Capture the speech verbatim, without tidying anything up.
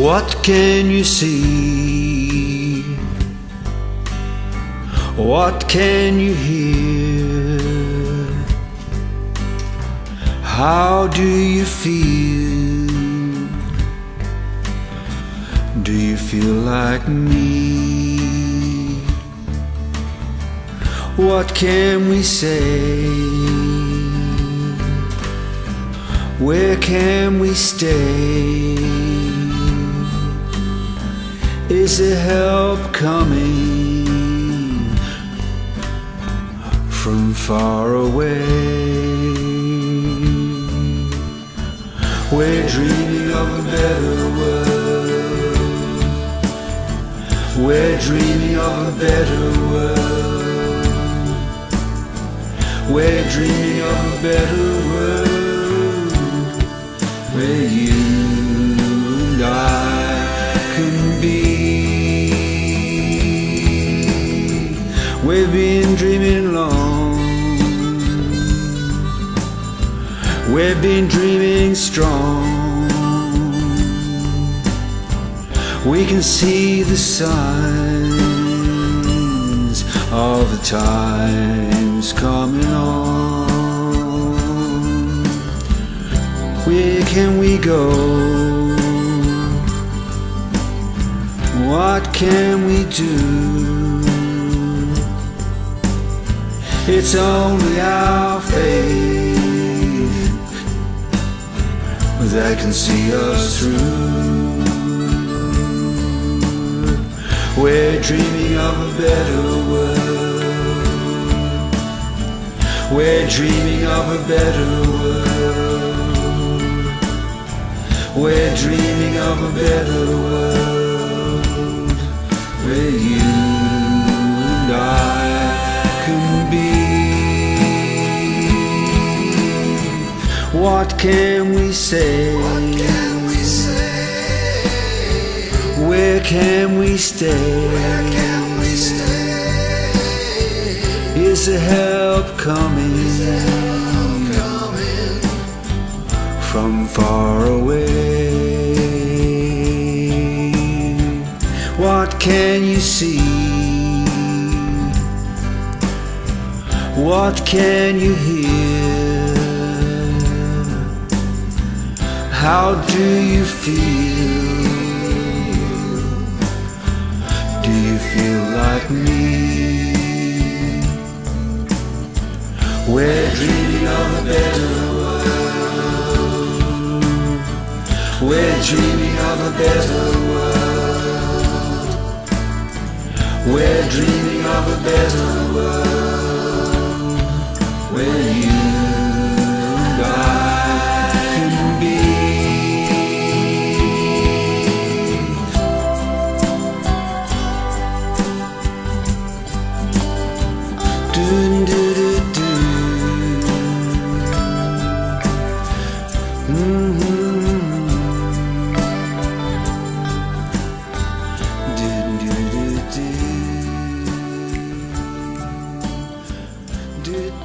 What can you see? What can you hear? How do you feel? Do you feel like me? What can we say? Where can we stay? Is there help coming from far away? We're dreaming of a better world. We're dreaming of a better world. We're dreaming of a better world, where you and I can be. We've been dreaming long. We've been dreaming strong. We can see the signs of the times coming on. Where can we go? What can we do? It's only our faith that can see us through. We're dreaming of a better world. We're dreaming of a better world. We're dreaming of a better world, where you and I can be. What can we say? What can we say? Where can we stay? Where can we stay? Is there help coming, Is there help coming from far away? What can you see? What can you hear? How do you feel? Do you feel like me? We're dreaming of a better world. We're dreaming of a better world. We're dreaming of a better world, where you and I can be. Doo doo doo doo. Mm-hmm. Doo doo doo doo. Doo